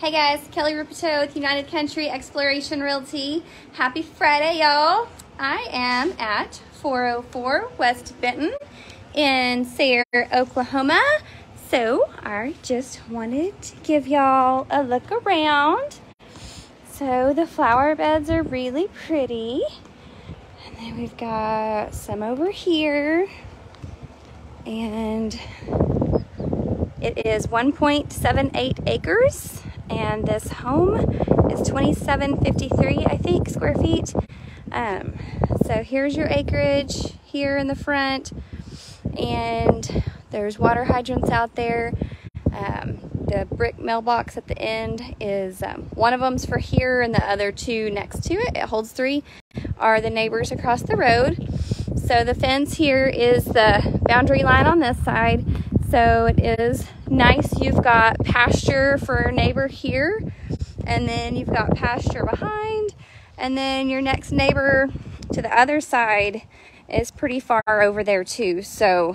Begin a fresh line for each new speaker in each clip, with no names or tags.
Hey guys, Kelly Ruppito with United Country Exploration Realty. Happy Friday, y'all. I am at 404 West Benton in Sayre, Oklahoma. So I just wanted to give y'all a look around. So the flower beds are really pretty. And then we've got some over here. And it is 1.78 acres. And this home is 2753, I think, square feet. So here's your acreage here in the front, and there's water hydrants out there. The brick mailbox at the end is one of them's for here, and the other two next to it, it holds 3, are the neighbors across the road. So the fence here is the boundary line on this side. So it is nice. You've got pasture for a neighbor here, and then you've got pasture behind, and then your next neighbor to the other side is pretty far over there too. So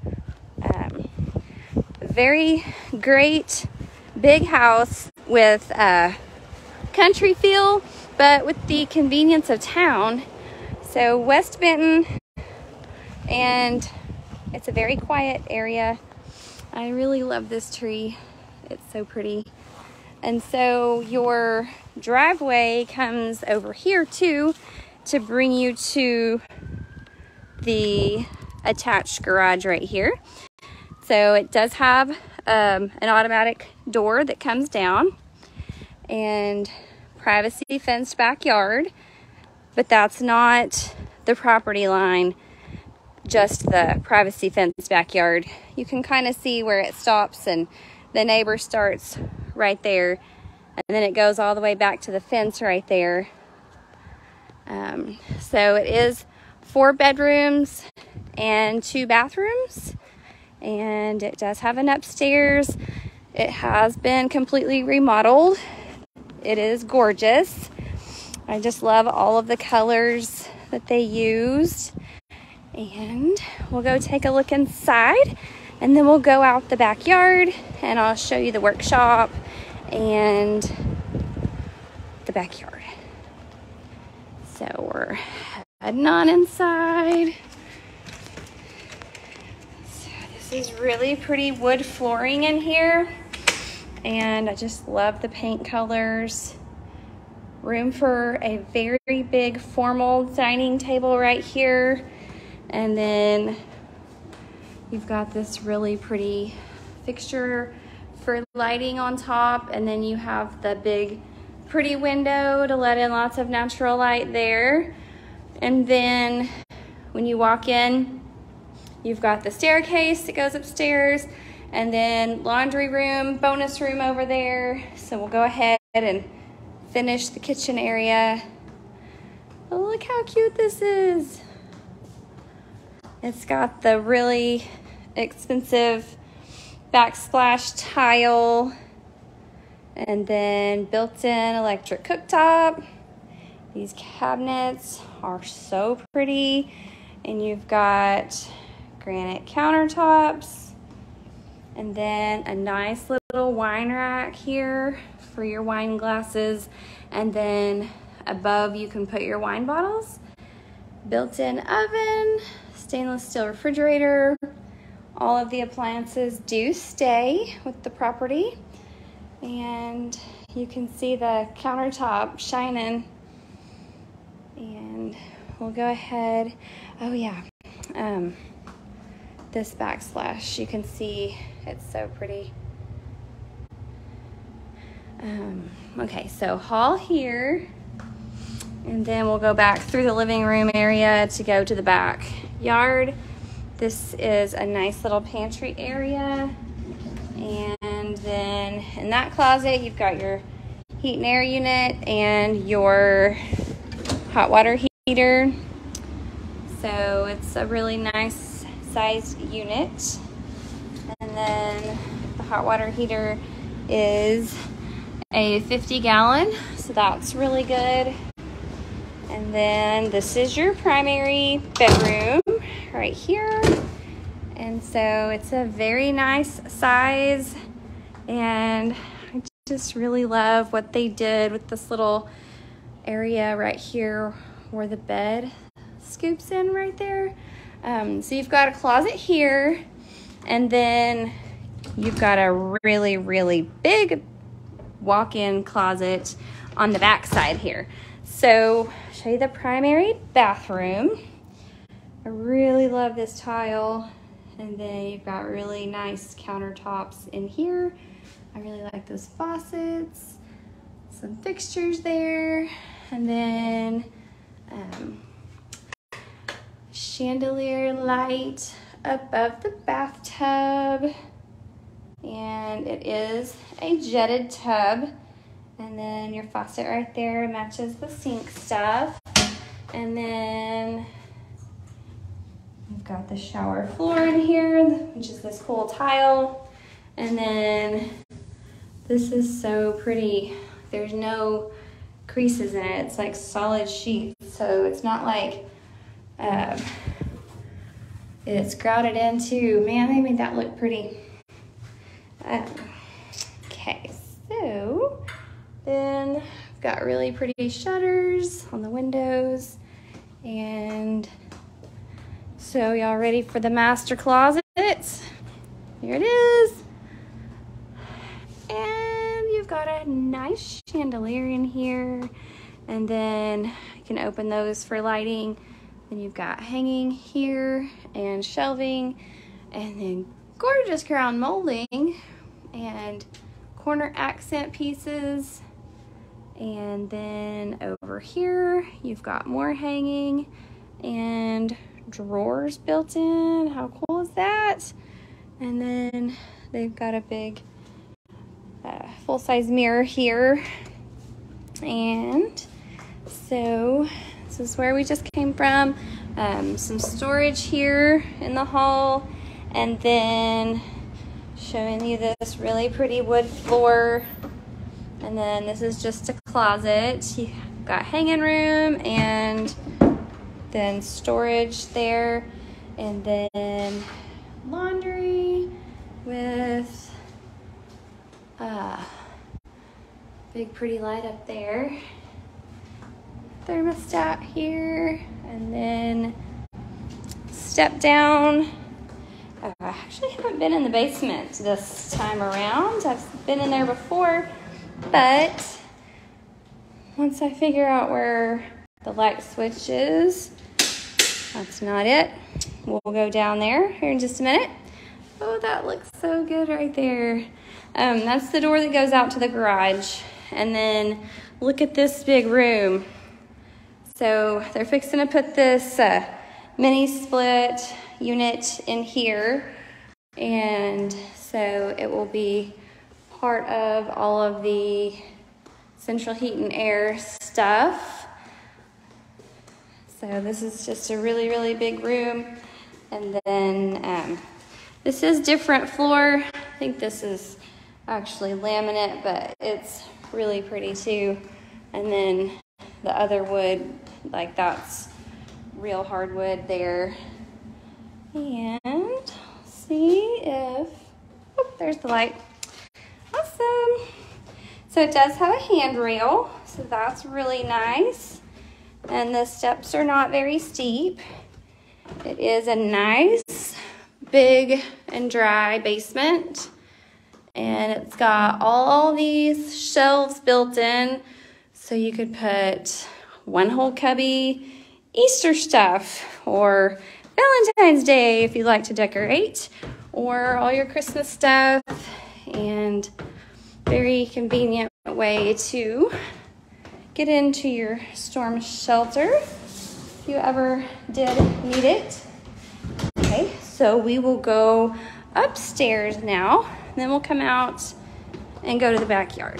very great big house with a country feel, but with the convenience of town. So West Benton, and it's a very quiet area. I really love this tree. It's so pretty. And so your driveway comes over here too to bring you to the attached garage right here. So it does have an automatic door that comes down, and privacy fenced backyard, but that's not the property line, just the privacy fenced backyard. You can kind of see where it stops, and the neighbor starts right there, and then it goes all the way back to the fence right there. So it is 4 bedrooms and 2 bathrooms, and it does have an upstairs. It has been completely remodeled. It is gorgeous. I just love all of the colors that they used. And we'll go take a look inside, and then we'll go out the backyard, and I'll show you the workshop and the backyard. So we're heading on inside. So this is really pretty wood flooring in here, and I just love the paint colors. Room for a very big formal dining table right here. And then you've got this really pretty fixture for lighting on top, and then you have the big pretty window to let in lots of natural light there. And then when you walk in, you've got the staircase that goes upstairs, and then laundry room, bonus room over there. So we'll go ahead and finish the kitchen area. Oh, look how cute this is. It's got the really expensive backsplash tile, and then built-in electric cooktop. These cabinets are so pretty, and you've got granite countertops, and then a nice little wine rack here for your wine glasses, and then above you can put your wine bottles. Built-in oven, stainless steel refrigerator. All of the appliances do stay with the property, and you can see the countertop shining. And we'll go ahead. Oh yeah, this backsplash, you can see it's so pretty. Okay, so hall here, and then we'll go back through the living room area to go to the backyard. This is a nice little pantry area, and then in that closet you've got your heat and air unit and your hot water heater. So it's a really nice sized unit. And then the hot water heater is a 50-gallon, so that's really good. And then this is your primary bedroom right here. And so it's a very nice size, and just really love what they did with this little area right here where the bed scoops in right there. So you've got a closet here, and then you've got a really, really big walk-in closet on the back side here. So I'll show you the primary bathroom. I really love this tile. And then you've got really nice countertops in here. I really like those faucets, some fixtures there, and then chandelier light above the bathtub. And it is a jetted tub. And then your faucet right there matches the sink stuff. And then you've got the shower floor in here, which is this cool tile. And then this is so pretty. There's no creases in it. It's like solid sheets. So it's not like it's grouted into. Man, they made that look pretty. Okay, so then I've got really pretty shutters on the windows. And so y'all ready for the master closet? Here it is. And you've got a nice chandelier in here. And then you can open those for lighting. Then you've got hanging here and shelving. And then gorgeous crown molding and corner accent pieces. And then over here, you've got more hanging and drawers built in. How cool is that? And then they've got a big full-size mirror here. And so this is where we just came from. Some storage here in the hall, and then showing you this really pretty wood floor. And then this is just a closet. You've got hanging room and then storage there, and then laundry with a big pretty light up there, thermostat here, and then step down. I actually haven't been in the basement this time around. I've been in there before, but once I figure out where the light switch is, that's not it. We'll go down there here in just a minute. Oh, that looks so good right there. That's the door that goes out to the garage. And then look at this big room. So they're fixing to put this mini split unit in here. And so it will be part of all of the central heat and air stuff. So this is just a really, really big room. And then this is different floor. I think this is actually laminate, but it's really pretty too. And then the other wood, like that's real hardwood there. And see if, oh, there's the light. Awesome. So it does have a handrail, so that's really nice. And the steps are not very steep. It is a nice, big and dry basement. And it's got all these shelves built in, so you could put one whole cubby Easter stuff, or Valentine's Day if you like to decorate, or all your Christmas stuff. And very convenient way to get into your storm shelter if you ever did need it. Okay, so we will go upstairs now, then we'll come out and go to the backyard.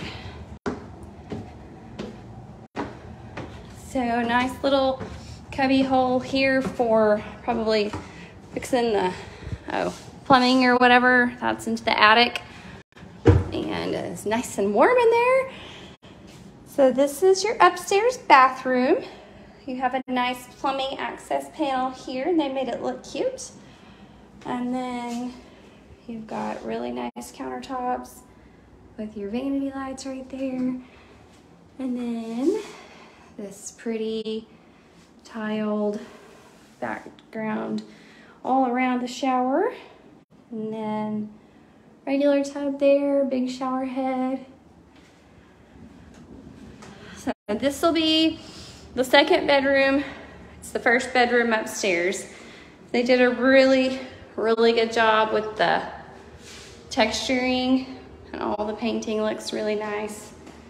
So nice little cubby hole here for probably fixing the plumbing or whatever. That's into the attic. And it's nice and warm in there. So this is your upstairs bathroom. You have a nice plumbing access panel here, and they made it look cute. And then you've got really nice countertops with your vanity lights right there. And then this pretty tiled background all around the shower. And then regular tub there, big shower head. So this will be the second bedroom. It's the first bedroom upstairs. They did a really good job with the texturing, and all the painting looks really nice.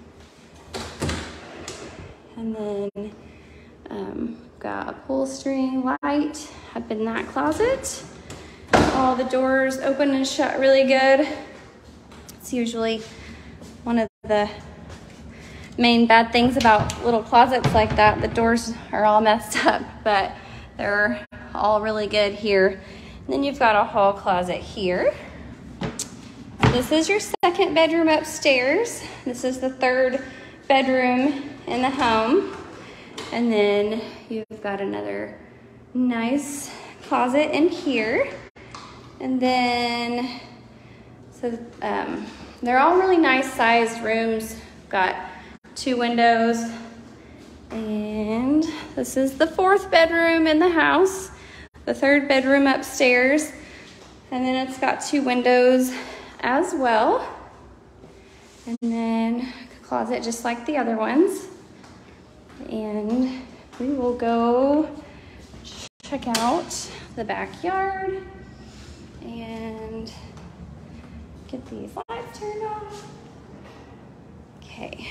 And then got a pull string light up in that closet. All the doors open and shut really good. It's usually one of the main bad things about little closets like that. The doors are all messed up, but they're all really good here. And then you've got a hall closet here. This is your second bedroom upstairs. This is the third bedroom in the home. And then you've got another nice closet in here. And then, so they're all really nice sized rooms. Got 2 windows. And this is the fourth bedroom in the house. The third bedroom upstairs. And then it's got 2 windows as well. And then a closet just like the other ones. And we will go check out the backyard and get these lights turned off. Okay,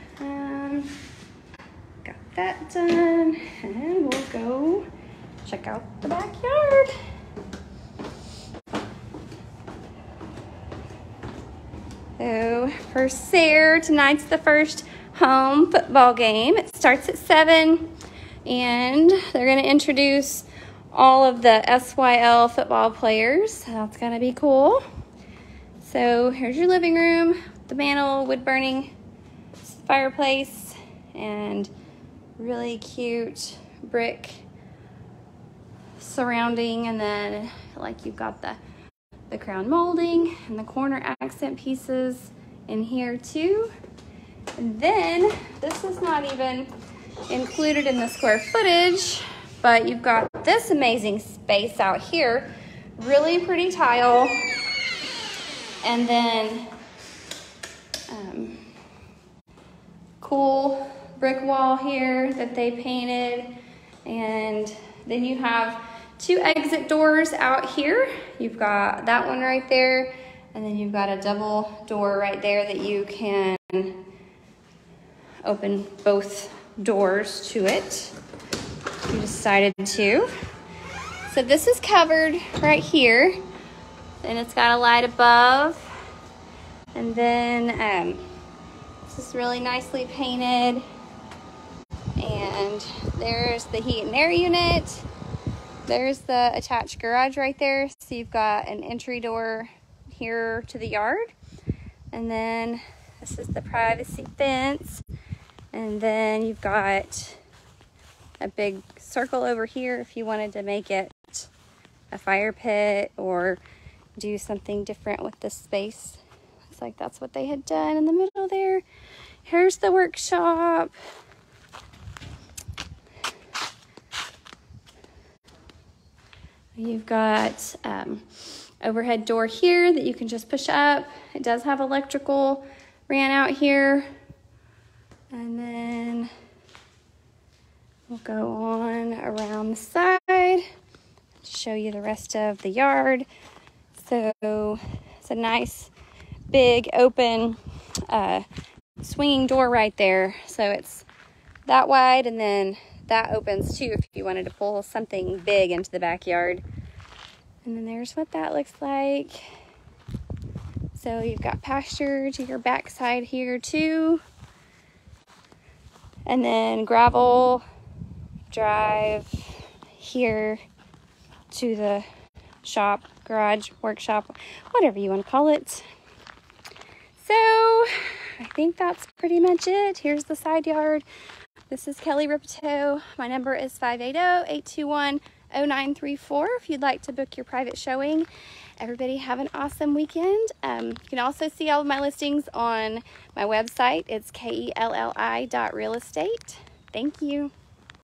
got that done, and we'll go check out the backyard. So for Sarah, tonight's the first home football game. It starts at 7, and they're going to introduce all of the SYL football players. That's going to be cool. So here's your living room, the mantle, wood burning fireplace, and really cute brick surrounding. And then like you've got the crown molding and the corner accent pieces in here too. And then this is not even included in the square footage, but you've got this amazing space out here, really pretty tile, and then cool brick wall here that they painted. And then you have 2 exit doors out here. You've got that one right there, and then you've got a double door right there that you can open both doors to it if you decided to. So this is covered right here, and it's got a light above, and then this is really nicely painted, and there's the heat and air unit. There's the attached garage right there. So you've got an entry door here to the yard, and then this is the privacy fence. And then you've got a big circle over here if you wanted to make it a fire pit or do something different with this space. Looks like that's what they had done in the middle there. Here's the workshop. You've got overhead door here that you can just push up. It does have electrical ran out here. And then we'll go on around the side to show you the rest of the yard. So it's a nice big open swinging door right there. So it's that wide, and then that opens too if you wanted to pull something big into the backyard. And then there's what that looks like. So you've got pasture to your backside here too. And then gravel drive here to the shop, garage, workshop, whatever you want to call it. So I think that's pretty much it. Here's the side yard. This is Kelly Ripito. My number is 580-821-9999. 0934 if you'd like to book your private showing. Everybody have an awesome weekend. You can also see all of my listings on my website. It's kelli.realestate. Thank you.